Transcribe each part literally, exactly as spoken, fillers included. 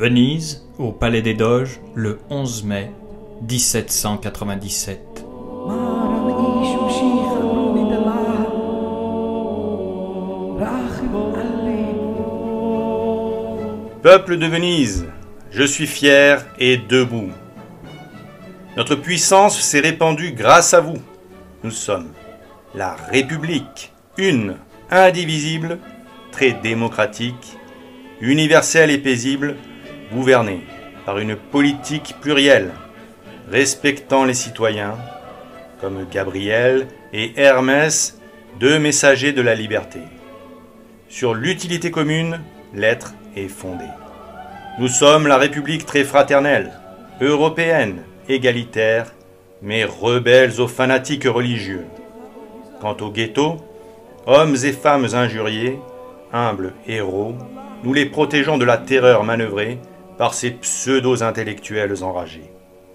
Venise, au Palais des Doges, le onze mai mille sept cent quatre-vingt-dix-sept. Peuple de Venise, je suis fier et debout. Notre puissance s'est répandue grâce à vous. Nous sommes la République, une, indivisible, très démocratique, universelle et paisible, gouvernée par une politique plurielle, respectant les citoyens, comme Gabriel et Hermès, deux messagers de la liberté. Sur l'utilité commune, l'être est fondé. Nous sommes la République très fraternelle, européenne, égalitaire, mais rebelles aux fanatiques religieux. Quant au ghetto, hommes et femmes injuriés, humbles héros, nous les protégeons de la terreur manœuvrée par ces pseudo-intellectuels enragés.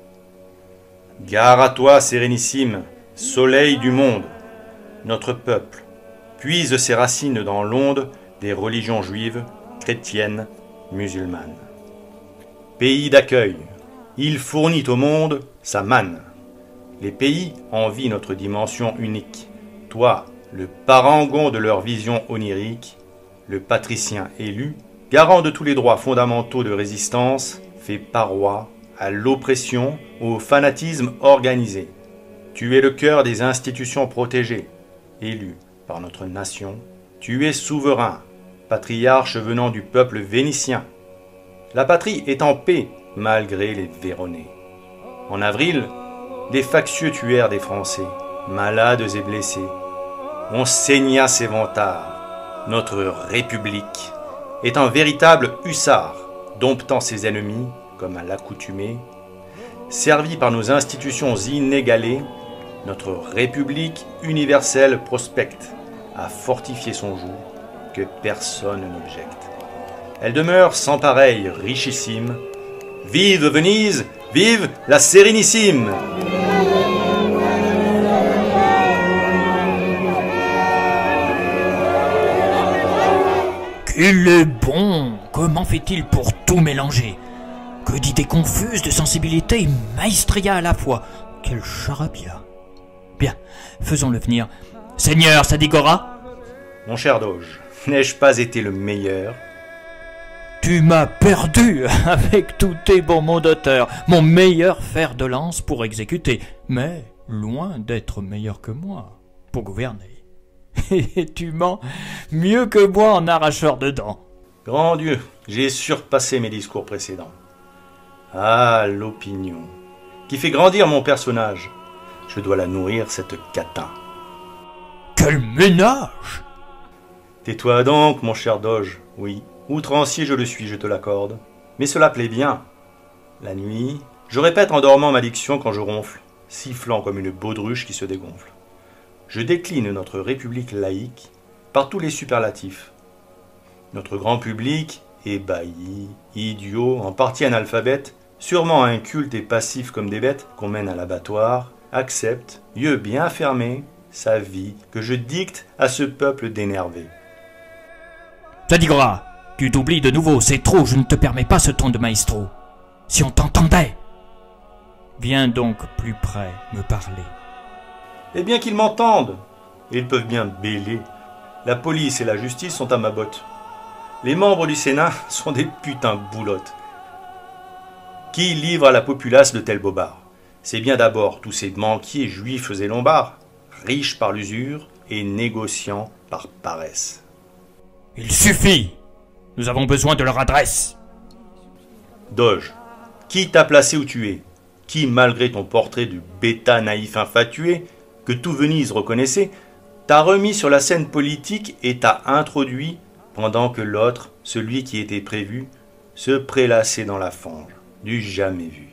Gare à toi, sérénissime, soleil du monde. Notre peuple puise ses racines dans l'onde des religions juives, chrétiennes, musulmanes. Pays d'accueil, il fournit au monde sa manne. Les pays envient notre dimension unique. Toi, le parangon de leur vision onirique, le patricien élu, garant de tous les droits fondamentaux de résistance, fait paroi à l'oppression, au fanatisme organisé. Tu es le cœur des institutions protégées, élu par notre nation. Tu es souverain, patriarche venant du peuple vénitien. La patrie est en paix malgré les Véronais. En avril, les factieux tuèrent des Français, malades et blessés. On saigna ses vantards. Notre République est un véritable hussard, domptant ses ennemis, comme à l'accoutumée. Servi par nos institutions inégalées, notre République universelle prospecte à fortifier son joug que personne n'objecte. Elle demeure sans pareil, richissime. Vive Venise, vive la Sérénissime! Il est bon! Comment fait-il pour tout mélanger? Que d'idées confuses, de sensibilité et maestria à la fois! Quel charabia! Bien, faisons-le venir. Seigneur Sadigora? Mon cher Doge, n'ai-je pas été le meilleur? Tu m'as perdu avec tous tes bons mots d'auteur, mon meilleur fer de lance pour exécuter, mais loin d'être meilleur que moi pour gouverner. Et tu mens mieux que moi en arracheur de dents. Grand Dieu, j'ai surpassé mes discours précédents. Ah, l'opinion, qui fait grandir mon personnage. Je dois la nourrir, cette catin. Quel ménage! Tais-toi donc, mon cher Doge, oui. Outrancier je le suis, je te l'accorde. Mais cela plaît bien. La nuit, je répète en dormant ma diction quand je ronfle, sifflant comme une baudruche qui se dégonfle. Je décline notre République laïque par tous les superlatifs. Notre grand public, ébahi, idiot, en partie analphabète, sûrement inculte et passif comme des bêtes qu'on mène à l'abattoir, accepte, yeux bien fermés, sa vie que je dicte à ce peuple d'énervés. Sadigora, tu t'oublies de nouveau, c'est trop, je ne te permets pas ce ton de maestro. Si on t'entendait! Viens donc plus près me parler. Eh bien qu'ils m'entendent. Ils peuvent bien bêler. La police et la justice sont à ma botte. Les membres du Sénat sont des putains de boulottes. Qui livre à la populace de tels bobards? C'est bien d'abord tous ces banquiers juifs et lombards, riches par l'usure et négociants par paresse. Il suffit! Nous avons besoin de leur adresse. Doge, qui t'a placé où tu es? Qui, malgré ton portrait du bêta naïf infatué, que tout Venise reconnaissait, t'a remis sur la scène politique et t'a introduit pendant que l'autre, celui qui était prévu, se prélassait dans la fange, du jamais vu.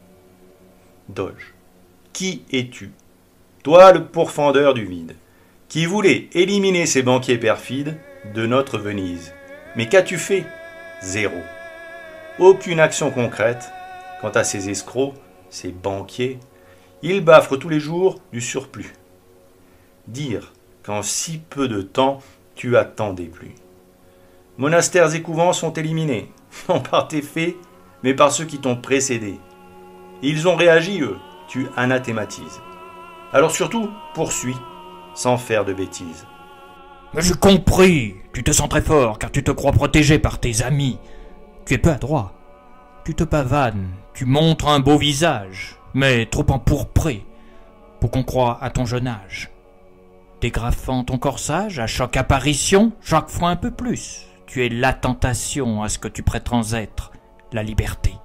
Doge, qui es-tu? Toi le pourfendeur du vide, qui voulait éliminer ces banquiers perfides de notre Venise. Mais qu'as-tu fait? Zéro. Aucune action concrète. Quant à ces escrocs, ces banquiers, ils baffrent tous les jours du surplus. Dire qu'en si peu de temps, tu as tant déplu. Monastères et couvents sont éliminés. Non par tes faits, mais par ceux qui t'ont précédé. Ils ont réagi, eux, tu anathématises. Alors surtout, poursuis, sans faire de bêtises. Mais j'ai compris. Tu te sens très fort car tu te crois protégé par tes amis. Tu es peu adroit. Tu te pavanes, tu montres un beau visage, mais trop empourpré pour qu'on croie à ton jeune âge. Dégrafant ton corsage à chaque apparition, chaque fois un peu plus. Tu es la tentation à ce que tu prétends être, la liberté.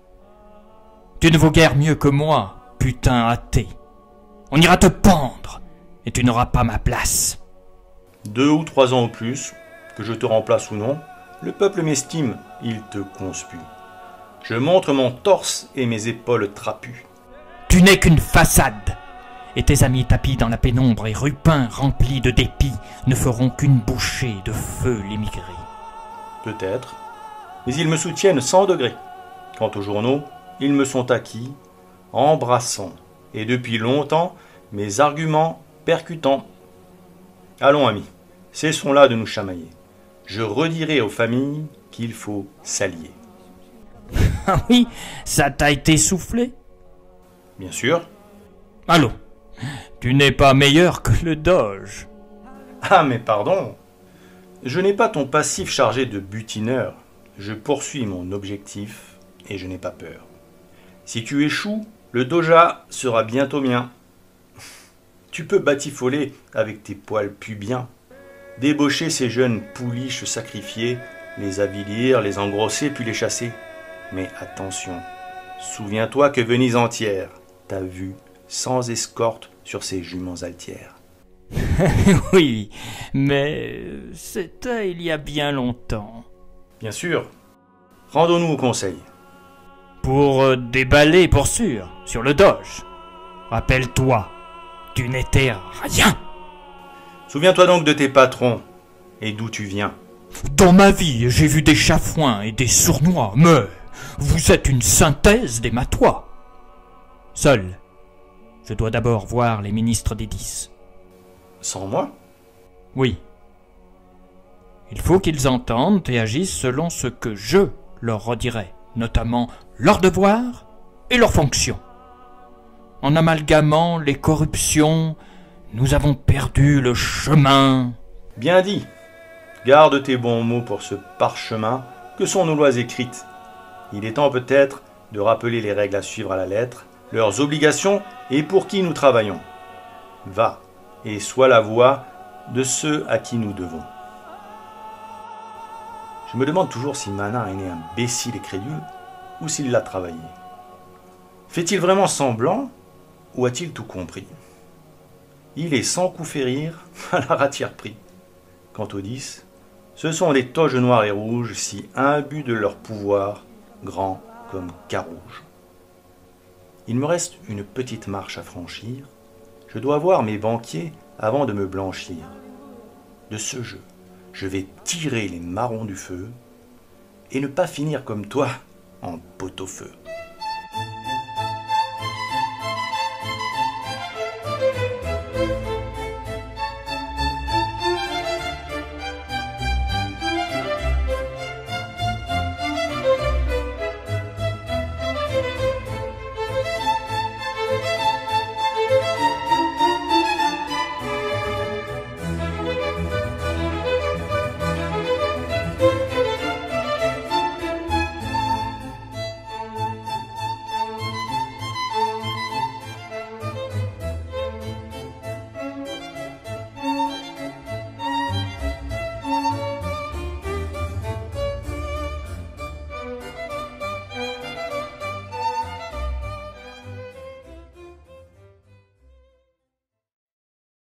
Tu ne vaux guère mieux que moi, putain athée. On ira te pendre, et tu n'auras pas ma place. Deux ou trois ans au plus, que je te remplace ou non, le peuple m'estime, il te conspue. Je montre mon torse et mes épaules trapues. Tu n'es qu'une façade, et tes amis tapis dans la pénombre et rupins remplis de dépit ne feront qu'une bouchée de feu l'émigré. Peut-être, mais ils me soutiennent cent degrés. Quant aux journaux, ils me sont acquis, embrassant, et depuis longtemps, mes arguments percutants. Allons, amis, cessons là de nous chamailler. Je redirai aux familles qu'il faut s'allier. Ah oui, ça t'a été soufflé? Bien sûr. Allons, tu n'es pas meilleur que le doge. Ah, mais pardon. Je n'ai pas ton passif chargé de butineur. Je poursuis mon objectif et je n'ai pas peur. Si tu échoues, le doja sera bientôt mien. Tu peux batifoler avec tes poils pubiens, débaucher ces jeunes pouliches sacrifiés, les avilir, les engrosser puis les chasser. Mais attention, souviens-toi que Venise entière t'a vu sans escorte sur ses juments altières. Oui, mais c'était il y a bien longtemps. Bien sûr. Rendons-nous au conseil. Pour euh, déballer, pour sûr, sur le doge. Rappelle-toi, tu n'étais rien. Souviens-toi donc de tes patrons et d'où tu viens. Dans ma vie, j'ai vu des chafouins et des sournois, mais vous êtes une synthèse des matois. Seul, je dois d'abord voir les ministres des dix. Sans moi? Oui. Il faut qu'ils entendent et agissent selon ce que je leur redirai, notamment leurs devoirs et leurs fonctions. En amalgamant les corruptions, nous avons perdu le chemin. Bien dit. Garde tes bons mots pour ce parchemin que sont nos lois écrites. Il est temps peut-être de rappeler les règles à suivre à la lettre, leurs obligations et pour qui nous travaillons. Va et sois la voix de ceux à qui nous devons. Je me demande toujours si Manin est né imbécile et crédule ou s'il l'a travaillé. Fait-il vraiment semblant ou a-t-il tout compris? Il est sans coup férir à la ratière pris. Quant aux dix, ce sont des toges noirs et rouges si imbus de leur pouvoir, grands comme Carouge. Il me reste une petite marche à franchir. Je dois voir mes banquiers avant de me blanchir. De ce jeu, je vais tirer les marrons du feu et ne pas finir comme toi en pot-au-feu.